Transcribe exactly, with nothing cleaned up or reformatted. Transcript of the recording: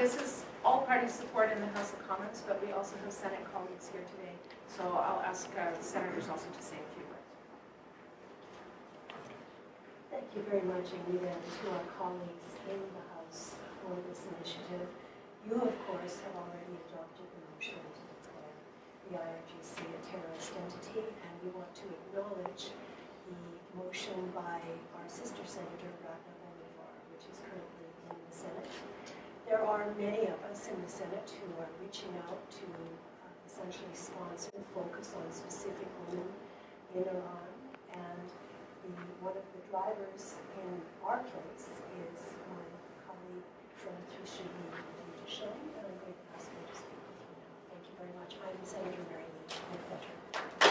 this is all party support in the House of Commons, but we also have Senate colleagues here today. So I'll ask uh, senators also to say a few words. Thank you very much, Anita, and to our colleagues in the House for this initiative. You, of course, have already adopted the motion to declare the I R G C a terrorist entity, and we want to acknowledge the motion by our sister senator, Ragna Bolivar, which is currently in the Senate. There are many of us in the Senate who are reaching out to uh, essentially sponsor, focus on specific women in Iran, and the, one of the drivers in our place is my colleague, Senator Shaheen Shaheen, and I'm going to ask her to speak with you now. Thank you very much. I'm Senator Marilou McPhedran.